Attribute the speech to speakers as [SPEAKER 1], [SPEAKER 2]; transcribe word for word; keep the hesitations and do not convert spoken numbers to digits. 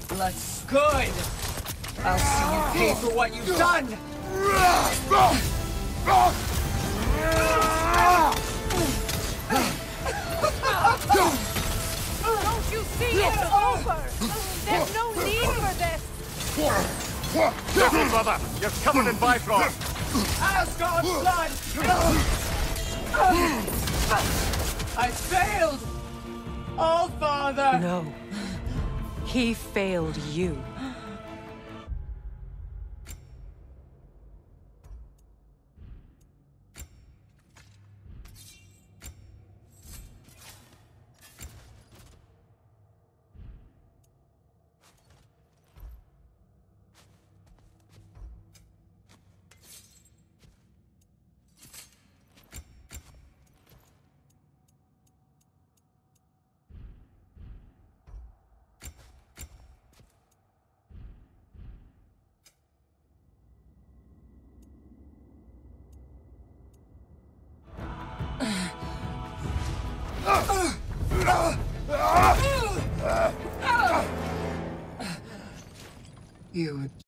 [SPEAKER 1] Blood's good. I'll see you pay for what you've done.
[SPEAKER 2] Don't you see it's over? There's no need for this.
[SPEAKER 3] Careful, brother! You're covered in Bifrost!
[SPEAKER 1] Asgard's blood! I failed! All Father!
[SPEAKER 4] No. He failed you.
[SPEAKER 1] You